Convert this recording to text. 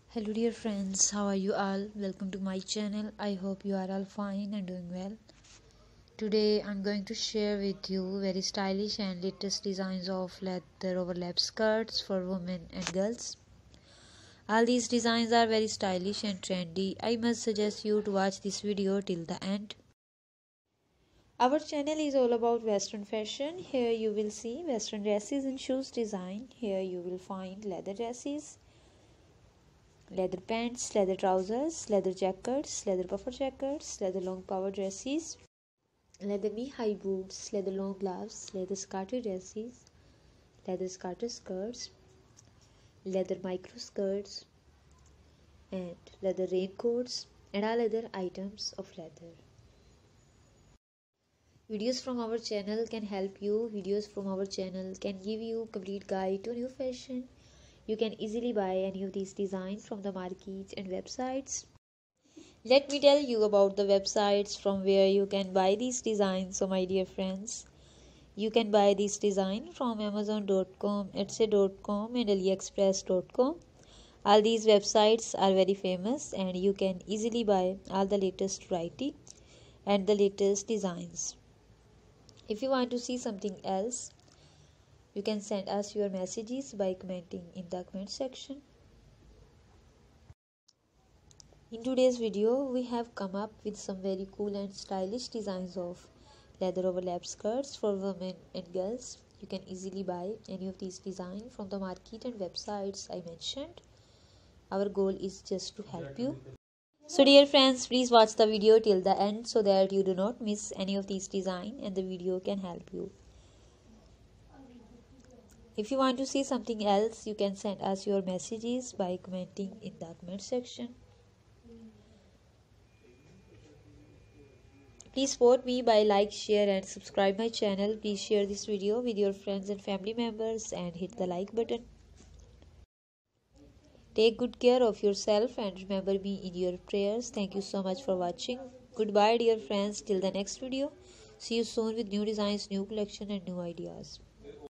Hello dear friends, how are you all? Welcome to my channel. I hope you are all fine and doing well. Today I'm going to share with you very stylish and latest designs of leather overlap skirts for women and girls. All these designs are very stylish and trendy. I must suggest you to watch this video till the end. Our channel is all about western fashion. Here you will see western dresses and shoes design. Here you will find leather dresses, leather pants, leather trousers, leather jackets, leather puffer jackets, leather long power dresses, leather knee-high boots, leather long gloves, leather skirted dresses, leather skirted skirts, leather micro skirts, and leather raincoats, and all other items of leather. Videos from our channel can help you. Videos from our channel can give you complete guide to new fashion. You can easily buy any of these designs from the markets and websites. Let me tell you about the websites from where you can buy these designs. So my dear friends, you can buy this design from amazon.com, etsy.com and aliexpress.com. All these websites are very famous and you can easily buy all the latest variety and the latest designs. If you want to see something else, you can send us your messages by commenting in the comment section. In today's video, we have come up with some very cool and stylish designs of leather overlap skirts for women and girls. You can easily buy any of these designs from the market and websites I mentioned. Our goal is just to help you. So dear friends, please watch the video till the end so that you do not miss any of these designs and the video can help you. If you want to see something else, you can send us your messages by commenting in the comment section. Please support me by like, share and subscribe my channel. Please share this video with your friends and family members and hit the like button. Take good care of yourself and remember me in your prayers. Thank you so much for watching. Goodbye dear friends till the next video. See you soon with new designs, new collection and new ideas.